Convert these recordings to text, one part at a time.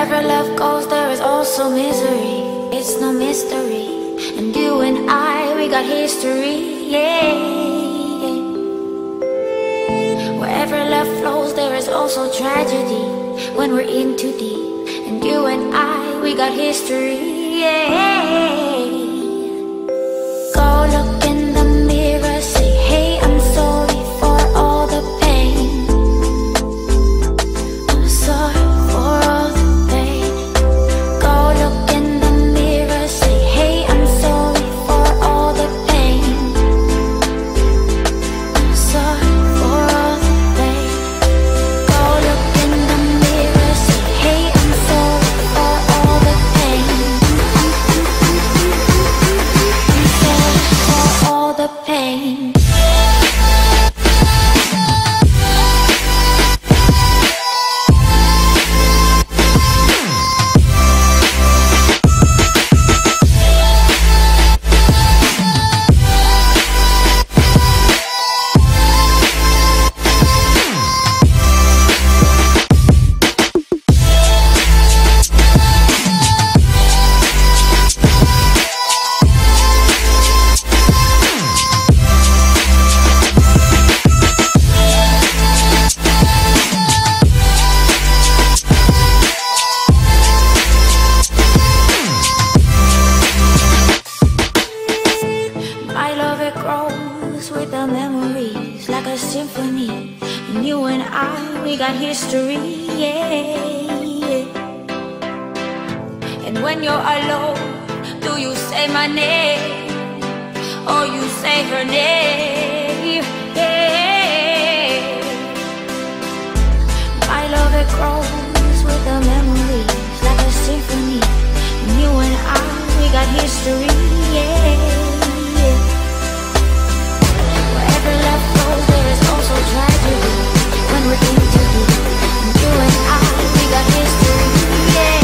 Wherever love goes, there is also misery. It's no mystery. And you and I, we got history, yeah. Wherever love flows, there is also tragedy when we're in too deep. And you and I, we got history, yeah. Go look in the mirror, say, hey, I'm sorry for all the pain. I'm sorry for all the pain. Go look in the mirror, say, hey, I'm sorry for all the pain. I'm sorry for all the pain. Go look in the mirror, say, hey, I'm sorry for all the pain. I'm sorry for all the pain. My love, it grows with the memories like a symphony. And you and I, we got history, yeah. And when you're alone, do you say my name or you say her name? Yeah. My love, it grows with the memories like a symphony. And you and I, we got history, yeah. Wherever love goes, there is also tragedy when we're in too deep. And you and I, we got history, yeah.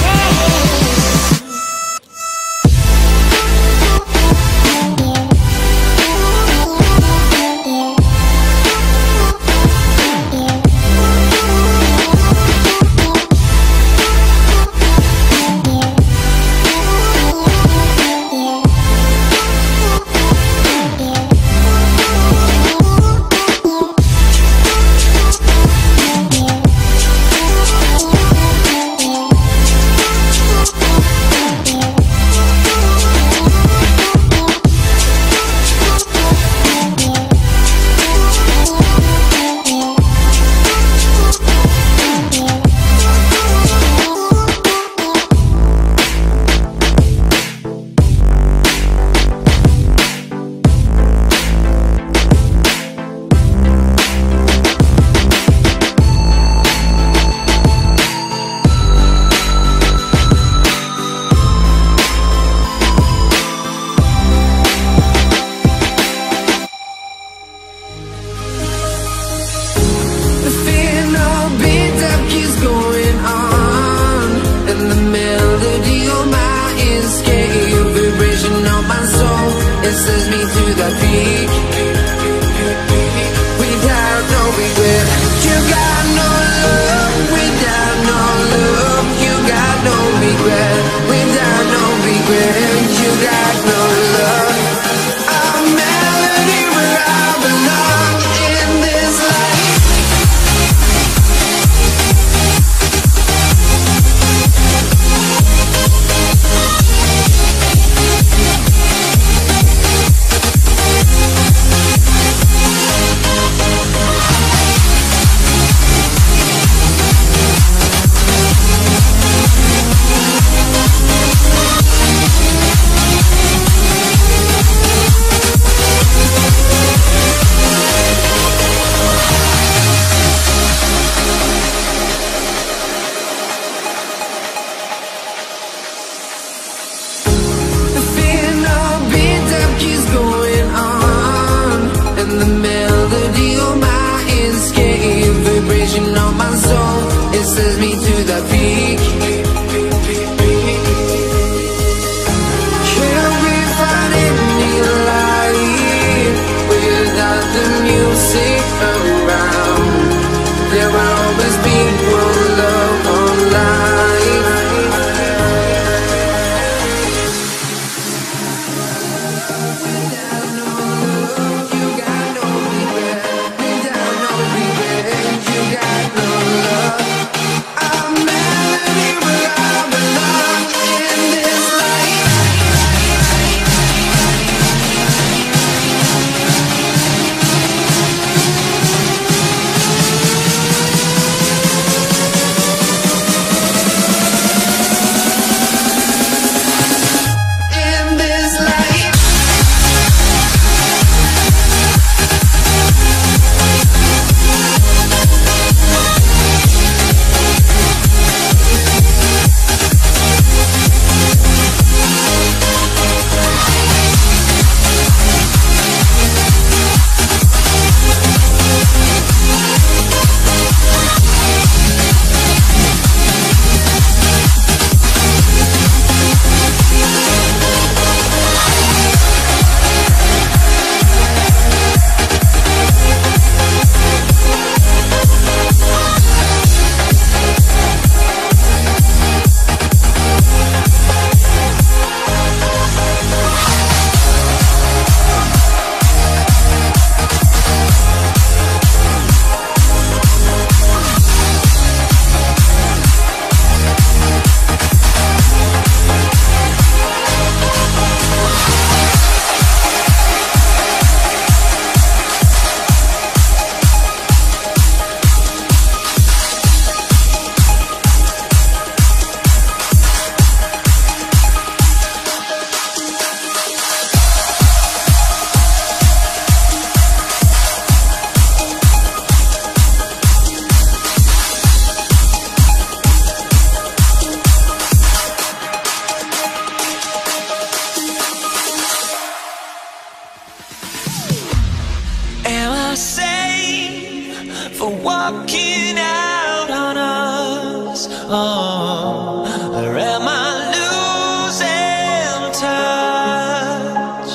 walking out on us. Oh, or am I losing touch?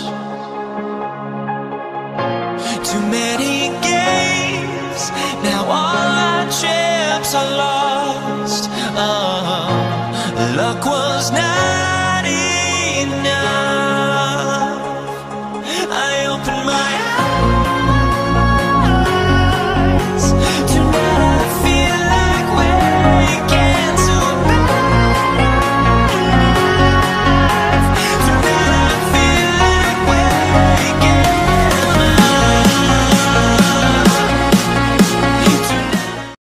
Too many games, now all our chips are lost. Oh, luck was not